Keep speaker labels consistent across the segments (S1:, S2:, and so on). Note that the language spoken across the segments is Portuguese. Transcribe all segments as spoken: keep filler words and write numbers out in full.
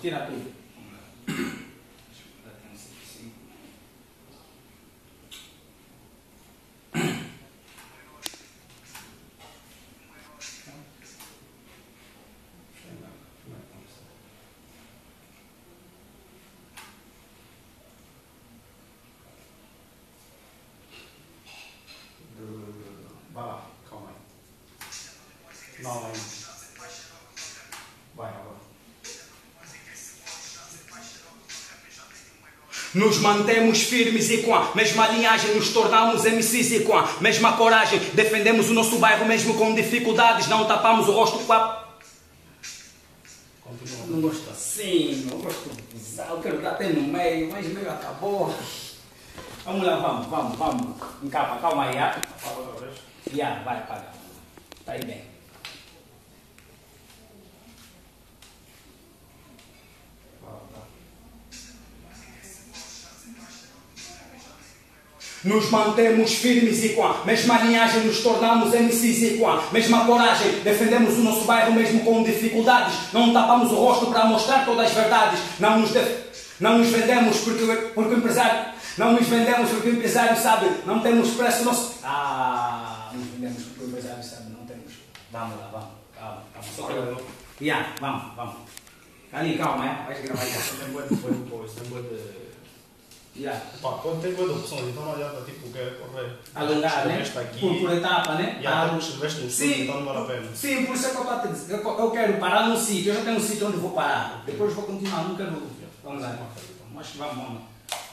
S1: tira tudo.
S2: Vai lá, calma aí. Não, não. Vai, agora.
S3: Nos mantemos firmes e com a mesma linhagem nos tornamos M Cs e com a mesma coragem defendemos o nosso bairro mesmo com dificuldades, não tapamos o rosto com a...
S2: Continua.
S1: Não gosto assim, não gosto bizarro, quero dar até no meio, mas o meio acabou. Vamos lá, vamos, vamos, vamos. Encapa, calma aí, ah.
S2: Fala outra vez.
S1: Já, vai apagar. Tá aí bem.
S2: Fala, tá.
S3: Nos mantemos firmes e com a mesma linhagem nos tornamos M Cs e com a mesma coragem defendemos o nosso bairro mesmo com dificuldades, não tapamos o rosto para mostrar todas as verdades, não nos, def... não nos vendemos porque, porque o empresário, não nos vendemos porque o empresário sabe, não temos preço nosso...
S1: Ah, não vendemos porque o empresário sabe, não temos. Vamos lá, vamos, calma, calma.
S2: Só quero ver.
S1: Já, vamos, vamos. Ali, calma, é? Vais gravar já.
S2: Tem boa de depois, tem boa de...
S1: Já.
S2: Pá, quando tem boa de opções, então não adianta, tipo, que é correr.
S1: Alongar, né?
S2: Esta aqui.
S1: Por, por etapa, né?
S2: E até
S1: Ah,
S2: que escreveste no
S1: sim.
S2: estudo, então não vale a pena.
S1: Sim, por isso é que eu estou a te dizer. Eu, eu quero parar num sítio, eu já tenho um sítio onde vou parar. Depois vou continuar, não quero. Vamos lá, acho que vamos, vamos.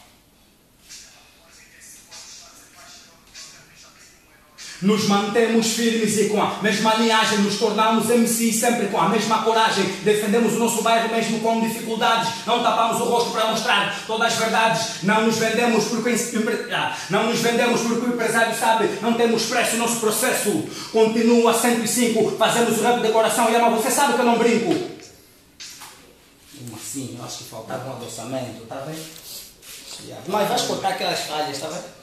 S3: Nos mantemos firmes e com a mesma linhagem nos tornamos M Cs sempre com a mesma coragem defendemos o nosso bairro mesmo com dificuldades, não tapamos o rosto para mostrar todas as verdades, não nos vendemos porque não nos vendemos porque o empresário sabe, não temos preço, o nosso processo continua cento e cinco, fazemos o rap de coração e ama, você sabe que eu não brinco.
S1: Como assim? Eu acho que faltava um adoçamento, tá vendo? Mas vais cortar aquelas falhas, tá vendo?